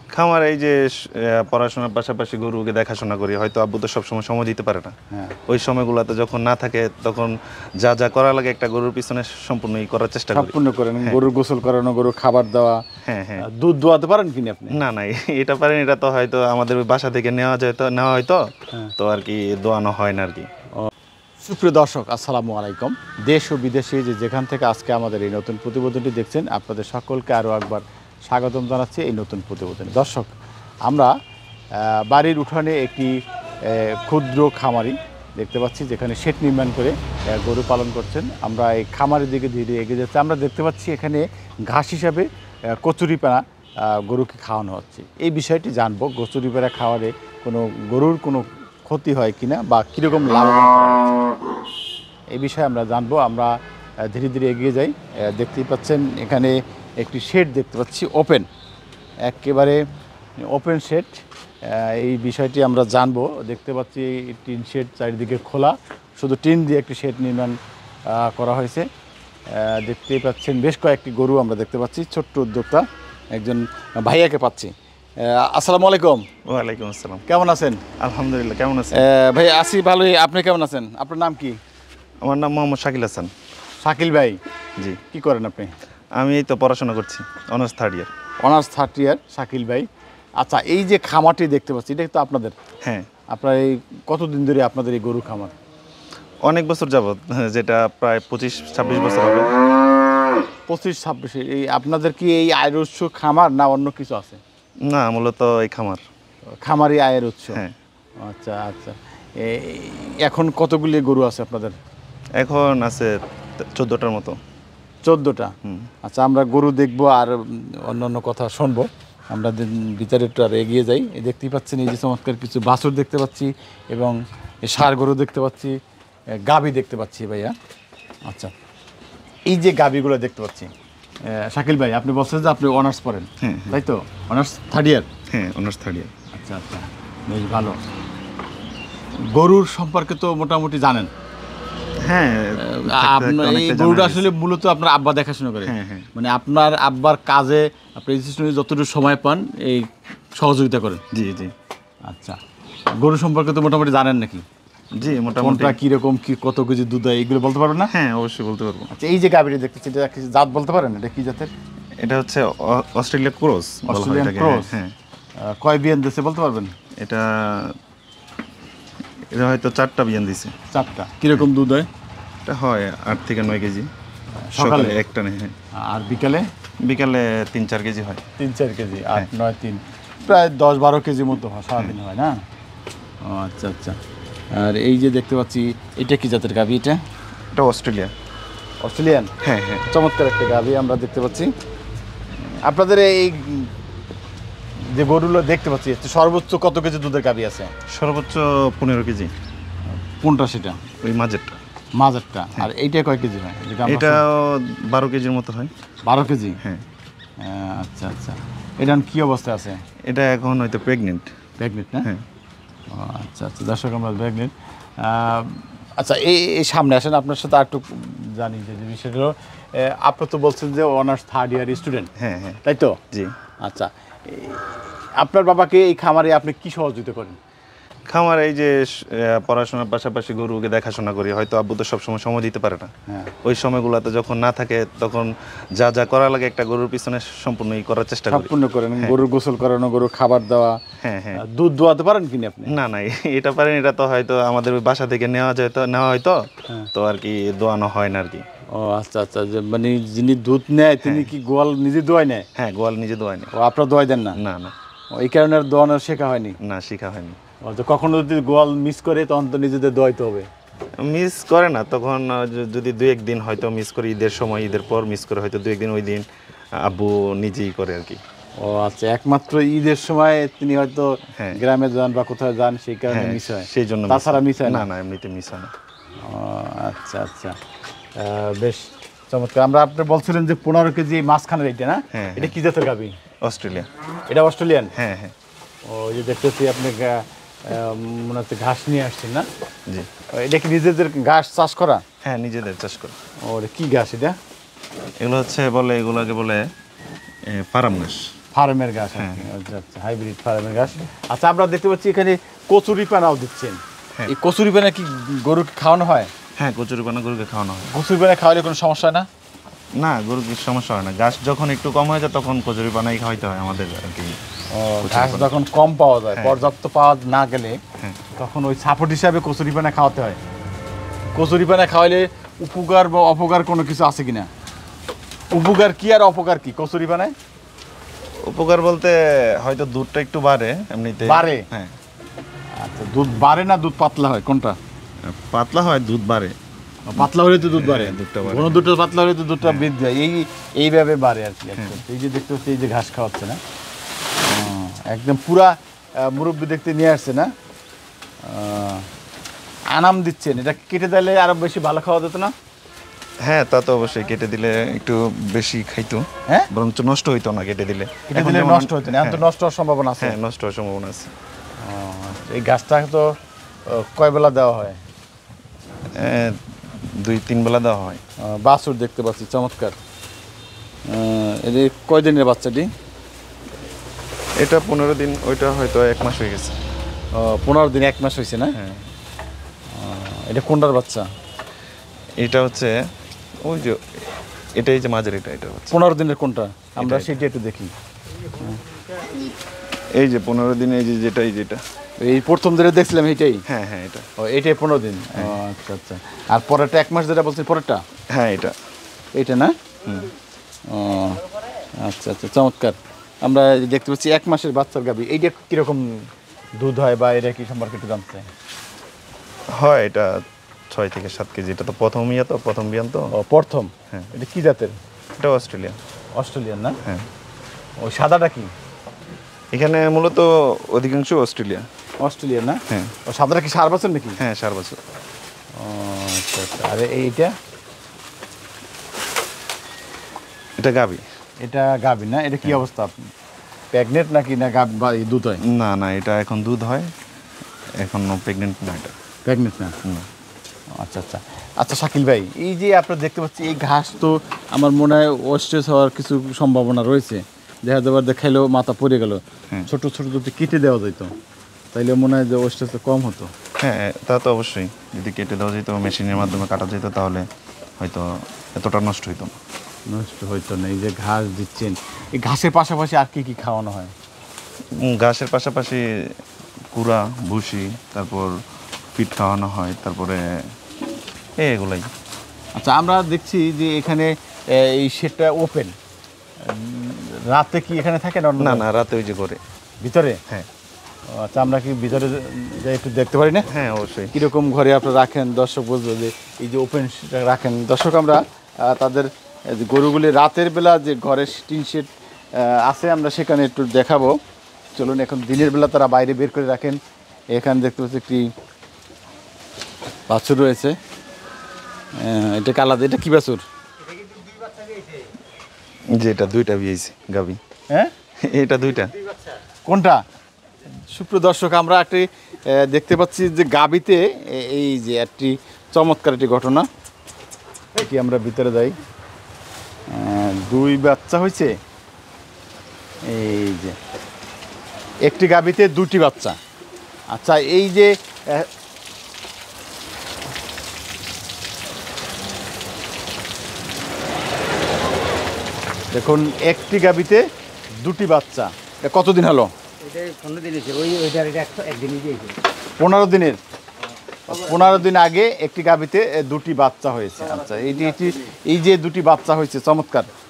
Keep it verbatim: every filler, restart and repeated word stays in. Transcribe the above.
খামার এই যে পড়াশোনার পাশাপাশি গরুকে দেখাশোনা করি, হয়তো আব্বু তো সবসময় সময় দিতে পারে না। ওই সময়গুলোতে যখন না থাকে তখন যা যা করা লাগে একটা গরুর পিছনে সম্পূর্ণই করার চেষ্টা করি। সম্পূর্ণ করেন, গরুর গোসল করানো, গরুর খাবার দেওয়া। হ্যাঁ হ্যাঁ। দুধ দোয়াতে পারেন কিনা আপনি? না না, এটা পারেন, এটা তো হয়তো আমাদের বাসা থেকে নেওয়া যায়, তো নেওয়া হয়তো তো আর কি দোয়ানো হয় না আর কি। সুপ্রিয় দর্শক, আসসালামু আলাইকুম। দেশ ও বিদেশে যে যেখান থেকে আজকে আমাদের এই নতুন প্রতিবেদনটি দেখছেন, আপনাদের সকলকে আরও একবার স্বাগতম জানাচ্ছি এই নতুন প্রতিবেদনে। দর্শক, আমরা বাড়ির উঠানে একটি ক্ষুদ্র খামারি দেখতে পাচ্ছি, যেখানে শেড নির্মাণ করে গরু পালন করছেন। আমরা এই খামারের দিকে ধীরে এগিয়ে যাচ্ছি। আমরা দেখতে পাচ্ছি এখানে ঘাস হিসাবে কচুরিপানা গরুকে খাওয়ানো হচ্ছে। এই বিষয়টি জানবো, কচুরিপানা খাওয়ালে কোনো গরুর কোনো ক্ষতি হয় কিনা বা কীরকম লাভবান এই বিষয়ে আমরা জানবো। আমরা ধীরে ধীরে এগিয়ে যাই। দেখতেই পাচ্ছেন এখানে একটি শেড দেখতে পাচ্ছি, ওপেন, একেবারে ওপেন শেড। এই বিষয়টি আমরা জানবো। দেখতে পাচ্ছি টিন শেড চারিদিকে খোলা, শুধু টিন দিয়ে একটি শেড নির্মাণ করা হয়েছে। দেখতেই পাচ্ছেন বেশ কয়েকটি গরু আমরা দেখতে পাচ্ছি। ছোট্ট উদ্যোক্তা একজন ভাইয়াকে পাচ্ছি। আসসালামু আলাইকুম। ওয়ালাইকুম আসসালাম। কেমন আছেন? আলহামদুলিল্লাহ। কেমন আছেন? ভাই আছি ভালোই। আপনি কেমন আছেন? আপনার নাম কি? আমার নাম মোহাম্মদ শাকিল হাসান। শাকিল ভাই, জি। কি করেন আপনি? আমি এই তো পড়াশোনা করছি, honours third year. Honours third year Shakil ভাই। আচ্ছা, এই যে খামারটি দেখতে পাচ্ছি, এটা তো আপনাদের? হ্যাঁ। আপনার এই কতদিন ধরে আপনাদের এই গরু খামার? অনেক বছর যাবত, যেটা প্রায় পঁচিশ ছাব্বিশ বছর হবে। পঁচিশ ছাব্বিশ। এই আপনাদের কি এই আয়ের উৎস খামার না অন্য কিছু আছে? না, মূলত এই খামার। খামারই আয়ের উৎস? হ্যাঁ। আচ্ছা আচ্ছা। এখন কতগুলি গরু আছে আপনাদের? এখন আছে চোদ্দোটার মতো। চোদ্দোটা? আচ্ছা, আমরা গরু দেখবো আর অন্য অন্য কথা শুনবো। আমরা ভিতরে একটু আর এগিয়ে যাই। দেখতেই পাচ্ছেন এই যে চমৎকার কিছু বাছুর দেখতে পাচ্ছি এবং ষাঁড় গরু দেখতে পাচ্ছি, গাভী দেখতে পাচ্ছি ভাইয়া। আচ্ছা, এই যে গাভীগুলো দেখতে পাচ্ছি, শাকিল ভাই আপনি বলছেন যে আপনি অনার্স পড়েন, তাই তো? Honours third year? হ্যাঁ, অনার্স থার্ড ইয়ার। আচ্ছা আচ্ছা, বেশ ভালো। গরুর সম্পর্কে তো মোটামুটি জানেন? হ্যাঁ। এই গরুটা আসলে মূলত আপনার আব্বা দেখাশোনা করে? মানে আপনার আব্বার কাজে আপনি যতটুকু সময় পান এই সহযোগিতা করেন? জি জি। আচ্ছা, গরু সম্পর্কে তো মোটামুটি জানেন নাকি? জি, মোটামুটি। কীরকম কি, কত কেজি দুধ হয় এগুলো বলতে পারবেন না? হ্যাঁ, অবশ্যই বলতে পারবো। আচ্ছা, এই যে গাভীটা দেখতেছি, এটা কিছু জাত বলতে পারেন? এটা কি জাতের? এটা হচ্ছে অস্ট্রেলিয়া ক্রস। Australian cross? হ্যাঁ। কয় বিয়ান দিয়েছে বলতে পারবেন? এটা এটা হয়তো চারটা বিয়ান দিছে। চারটা? কীরকম দুধ হয়? এটা হয় আট থেকে নয় কেজি সকালে একটা নেই। হ্যাঁ। আর বিকালে? বিকালে তিন চার কেজি হয়। তিন চার কেজি? আট নয় তিন, প্রায় দশ বারো কেজি মতো হয় সারাদিন হয় না? ও আচ্ছা আচ্ছা। আর এই যে দেখতে পাচ্ছি, এটা কি জাতের গাভী? এটা এটা অস্ট্রেলিয়া। অস্ট্রেলিয়ান? হ্যাঁ হ্যাঁ। চমৎকার একটা গাভী আমরা দেখতে পাচ্ছি। আপনাদের এই যে গরুগুলো দেখতে পাচ্ছি, সর্বোচ্চ কত কেজি দুধের গাভী আছে? সর্বোচ্চ পনেরো কেজি। কোনটা সেটা? ওই মাঝেরটা। মাঝেরটা? আর এইটা কয় কেজি হয়? এটাও বারো কেজির মতো হয়। বারো কেজি? হ্যাঁ। আচ্ছা আচ্ছা। এটা কি অবস্থায় আছে? এটা এখন হয়তো প্রেগনেন্ট। প্রেগনেন্ট না? হ্যাঁ। আচ্ছা আচ্ছা, দর্শক আমরা প্রেগনেন্ট। আচ্ছা, এই এই সামনে আসেন, আপনার সাথে আর একটু জানি যে বিষয়গুলো। আপনি তো বলছেন যে অনার্স থার্ড ইয়ার স্টুডেন্ট। হ্যাঁ হ্যাঁ। তাই তো? জি। আচ্ছা, আপনার বাবাকে এই খামারে আপনি কি সহযোগিতা করেন? খামার এই যে পড়াশোনার পাশাপাশি গরুকে দেখাশোনা করি, হয়তো আব্বু তো সবসময় সময় দিতে পারে না। ওই সময়গুলোতে যখন না থাকে তখন যা যা করা লাগে একটা গরুর পিছনে সম্পূর্ণই করার চেষ্টা করি। সম্পূর্ণ করেন, গরুর গোসল করানো, গরুর খাবার দেওয়া। হ্যাঁ হ্যাঁ। দুধ দোয়াতে পারেন কিনা আপনি? না না, এটা পারেন, এটা তো হয়তো আমাদের বাসা থেকে নেওয়া যায়, তো নেওয়া হয়তো তো আর কি দোয়ানো হয় না আর কি। ও আচ্ছা আচ্ছা, যে মানে যিনি দুধ নেয় তিনি কি গোয়াল নিজে দোয়াই নেয়? হ্যাঁ, গোয়াল নিজে দোয়াই নেয়। ও, আপনারা দোয়াই দেন না? না না। এই কারণে দোয়ানো শেখা হয়নি? না, শেখা হয়নি। কখনো যদি গোয়াল মিস করে তখন তো নিজেদের দোয়াইতে হবে। মিস করে না, তখন যদি দু একদিন হয়তো মিস করি, ঈদের সময়, ঈদের পর মিস করে হয়তো দু একদিন, ওই দিন আব্বু নিজেই করে আর কি। ও আচ্ছা, একমাত্র ঈদের সময় তিনি হয়তো গ্রামে যান বা কোথাও যান, সেই কারণে মিস হয়? সেই জন্য। তাছাড়া মিস হয় না? না, এমনিতে মিস হয় না। ও আচ্ছা আচ্ছা, বেশ চমৎকার। আমরা আপনি বলছিলেন যে পনেরো কেজি মাঝখানের এইটা না? হ্যাঁ। এটা কি জাতের গাভী? অস্ট্রেলিয়া। এটা অস্ট্রেলিয়ান? হ্যাঁ হ্যাঁ। ও, এই যে দেখতেছি আপনি মনে হচ্ছে ঘাস নিয়ে আসছেন না? জি। এটা কি নিজেদের ঘাস চাষ করা? হ্যাঁ, নিজেদের চাষ করা। ও, কি ঘাস এটা? এগুলো হচ্ছে বলে, এগুলোকে বলে ফার্ম ঘাস। ফার্মের ঘাস, আচ্ছা আচ্ছা, হাইব্রিড ফার্মের ঘাস। আচ্ছা, আমরা দেখতে পাচ্ছি এখানে কচুরি পানাও দিচ্ছেন। এই কচুরি পানা কি গরুকে খাওয়ানো হয়? হ্যাঁ, কচুরি পানা গরুকে খাওয়ানো হয়। কচুরি পানা খাওয়ালে কোনো সমস্যা হয় না? না, গরুর কিছু সমস্যা হয় না। ঘাস যখন একটু কম হয়ে যায় তখন কচুরি পানাই খাওয়াইতে হয় আমাদের আর কি। ঘাস যখন কম পাওয়া যায়, পর্যাপ্ত পাওয়া না গেলে তখন ওই সাপোর্ট হিসাবে কচুরি পানা খাওয়াতে হয়। কচুরি পানা খাওয়াইলে উপকার বা অপকার কোনো কিছু আছে কিনা? উপকার কি আর অপকার কি কচুরি পানায়? উপকার বলতে হয়তো দুধটা একটু বাড়ে এমনিতে। বাড়ে? হ্যাঁ। আচ্ছা, দুধ বাড়ে না দুধ পাতলা হয়, কোনটা? পাতলা হয়, দুধ বাড়ে। পাতলা হলে তো দুধ বাড়ে, দুধটা বাড়ে। কোনো দুধটা পাতলা হলে তো দুধটা বৃদ্ধি হয়, এই এইভাবে বাড়ে আর কি। এই যে দেখতে হচ্ছে, এই যে ঘাস খাওয়াচ্ছে না, একদম পুরা মুরব্বি দেখতে নিয়ে আসছে না, আনাম দিচ্ছেন। এটা কেটে দিলে আরো বেশি ভালো খাওয়া যেত না? হ্যাঁ, তা তো অবশ্যই। কেটে দিলে একটু বেশি খাইতো। হ্যাঁ, বরঞ্চ নষ্ট হইতো না কেটে দিলে। কেটে দিলে নষ্ট হইতো না, এখন তো নষ্ট হওয়ার সম্ভাবনা আছে। হ্যাঁ, নষ্ট হওয়ার সম্ভাবনা আছে। এই গাছটা তো কয় বেলা দেওয়া হয়? দুই তিন বেলা দেওয়া হয়। বাছুর দেখতে পাচ্ছি, চমৎকার। এই যে কয় দিনের বাচ্চাটি? এটা পনেরো দিন, ওইটা হয়তো এক মাস হয়ে গেছে। পনেরো দিন এক মাস হয়েছে না? হ্যাঁ। এটা কোনটার বাচ্চা? এটা হচ্ছে ওই যে এটাই যে মাঝের, এটা এটা হচ্ছে পনেরো দিনের কোনটা? আমরা সেটা একটু দেখি। এই যে পনেরো দিন, এই যে যেটা, এই যেটা এই প্রথম দিনে দেখছিলাম এইটাই। হ্যাঁ হ্যাঁ, এটা ও, এইটাই পনেরো দিন। আচ্ছা আচ্ছা। আর পরেরটা এক মাস যেটা বলছেন, পরেরটা? হ্যাঁ, এটা এইটা না? হুম। ও আচ্ছা আচ্ছা, চমৎকার। আমরা দেখতে পাচ্ছি এক মাসের বাচ্চার গাভী। এইটা কীরকম দুধ হয় বা এটা কি সম্পর্কে একটু জানতে হয়? এটা ছয় থেকে সাত কেজি। এটা তো প্রথম ইয়া, তো প্রথম বিয়ান তো। ও, প্রথম। হ্যাঁ। এটা কি জাতের? এটা অস্ট্রেলিয়া। অস্ট্রেলিয়ান না? হ্যাঁ। ওই সাদাটা কি? এখানে মূলত অধিকাংশ অস্ট্রেলিয়া। অস্ট্রেলিয়ান না? হ্যাঁ। ও সাদাটা কি সার বছর নাকি? হ্যাঁ, সার বছর। ও আচ্ছা আচ্ছা। আর এইটা? এটা গাভী। এটা গাভী না? এটা কি অবস্থা? প্রেগনেন্ট নাকি না গাভী বা দুধ হয়? না না, এটা এখন দুধ হয়, এখন প্রেগনেন্ট না। এটা প্রেগনেন্ট না? আচ্ছা আচ্ছা। আচ্ছা শাকিল ভাই, এই যে আপনারা দেখতে পাচ্ছি এই ঘাস, তো আমার মনে হয় ওয়েস্টেজ হওয়ার কিছু সম্ভাবনা রয়েছে। দেখা যাবার দেখাইলেও মাথা পড়ে গেল, ছোট ছোট যদি কেটে দেওয়া যেত তাইলে মনে হয় যে ওয়েস্টেজটা কম হতো। হ্যাঁ, তা তো অবশ্যই। যদি কেটে দেওয়া যেত, মেশিনের মাধ্যমে কাটা যেত, তাহলে হয়তো এতটা নষ্ট হইতো না। নষ্ট হইতো না। এই যে ঘাস দিচ্ছেন, এই ঘাসের পাশাপাশি আর কি কি খাওয়ানো হয়? ঘাসের পাশাপাশি কুড়া, ভুসি, তারপর পিট খাওয়ানো হয়, তারপরে এগুলাই। আচ্ছা, আমরা দেখছি যে এখানে এই শেডটা ওপেন, রাতে কি এখানে থাকে না? না না, রাতে ওই যে করে ভিতরে। হ্যাঁ। আচ্ছা, আমরা কি ভিতরে যাই একটু দেখতে পারি না? হ্যাঁ, অবশ্যই। কীরকম ঘরে আপনারা রাখেন, দর্শক বুঝলো যে এই যে ওপেন রাখেন। দর্শক, আমরা তাদের গরুগুলি রাতের বেলা যে ঘরে টিন শেড আছে, আমরা সেখানে একটু দেখাবো। চলুন, এখন দিনের বেলা তারা বাইরে বের করে রাখেন। এখানে দেখতে পাচ্ছি একটি বাছুর রয়েছে। এটা কালাদা, এটা কি বাছুর? যে এটা দুইটা বিয়েছে গাভী। হ্যাঁ, এটা দুইটা। কোনটা? সুপ্রিয় দর্শক, আমরা একটি দেখতে পাচ্ছি যে গাভীতে এই যে একটি চমৎকার একটি ঘটনা। এটি আমরা ভিতরে যাই। দুই বাচ্চা হয়েছে। এই যে একটি গাভীতে দুটি বাচ্চা। আচ্ছা, এই যে দেখুন, একটি গাভীতে দুটি বাচ্চা। এটা কতদিন হলো? পনেরো দিনের। পনেরো দিন আগে একটি গাভীতে দুটি বাচ্চা হয়েছে। আচ্ছা, এই যে এই যে দুটি বাচ্চা হয়েছে, চমৎকার।